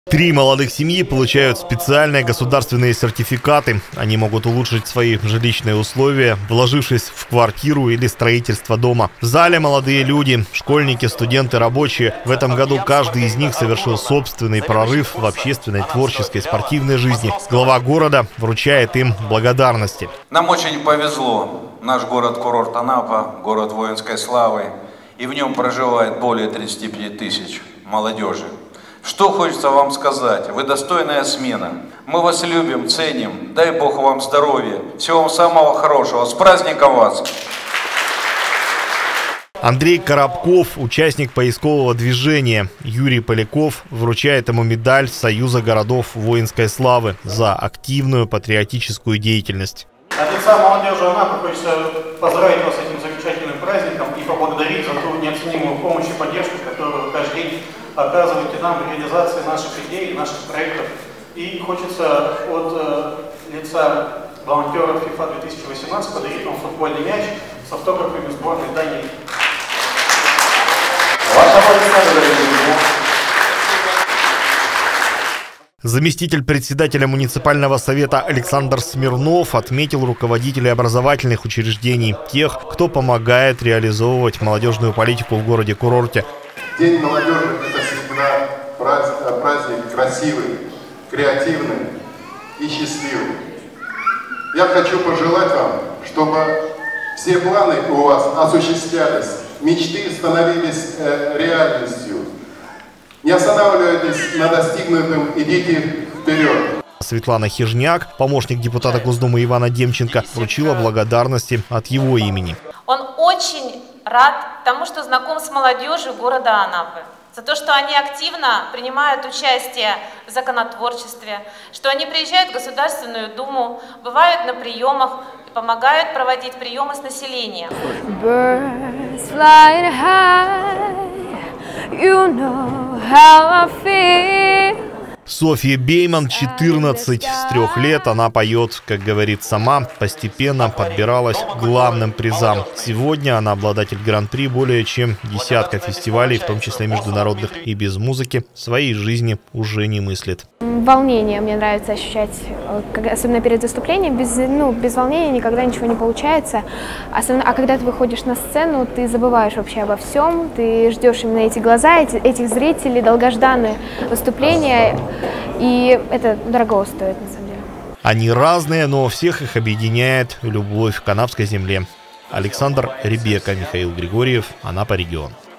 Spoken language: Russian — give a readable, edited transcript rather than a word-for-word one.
3 молодых семьи получают специальные государственные сертификаты. Они могут улучшить свои жилищные условия, вложившись в квартиру или строительство дома. В зале молодые люди, школьники, студенты, рабочие. В этом году каждый из них совершил собственный прорыв в общественной, творческой, спортивной жизни. Глава города вручает им благодарности. Нам очень повезло. Наш город-курорт Анапа, город воинской славы. И в нем проживает более 35 тысяч молодежи. Что хочется вам сказать? Вы достойная смена. Мы вас любим, ценим. Дай Бог вам здоровья. Всего вам самого хорошего. С праздником вас! Андрей Коробков – участник поискового движения. Юрий Поляков вручает ему медаль Союза городов воинской славы за активную патриотическую деятельность. От лица молодежи Анапы хочется поздравить вас с этим замечательным праздником и поблагодарить за ту неоценимую помощь и поддержку, которую вы каждый день оказываете нам в реализации наших идей, наших проектов. И хочется от лица волонтеров FIFA 2018 подарить вам футбольный мяч с автографами сборной Дании. Заместитель председателя муниципального совета Александр Смирнов отметил руководителей образовательных учреждений, тех, кто помогает реализовывать молодежную политику в городе-курорте. День молодежи – это всегда праздник красивый, креативный и счастливый. Я хочу пожелать вам, чтобы все планы у вас осуществлялись, мечты становились реальностью. Не останавливайтесь на достигнутом, идите вперед. Светлана Хижняк, помощник депутата Госдумы Ивана Демченко, вручила благодарности от его имени. Он очень рад тому, что знаком с молодежью города Анапы. За то, что они активно принимают участие в законотворчестве, что они приезжают в Государственную Думу, бывают на приемах и помогают проводить приемы с населением. Софья Бейман, 14, с 3 лет она поет, как говорит сама, постепенно подбиралась к главным призам. Сегодня она обладатель гран-при более чем десятка фестивалей, в том числе международных, и без музыки своей жизни уже не мыслит. Волнение мне нравится ощущать, особенно перед выступлением. Без волнения никогда ничего не получается. А когда ты выходишь на сцену, ты забываешь вообще обо всем. Ты ждешь именно эти глаза, этих зрителей, долгожданное выступление. И это дорого стоит, на самом деле. Они разные, но всех их объединяет любовь к анапской земле. Александр Ребека, Михаил Григорьев, Анапа регион.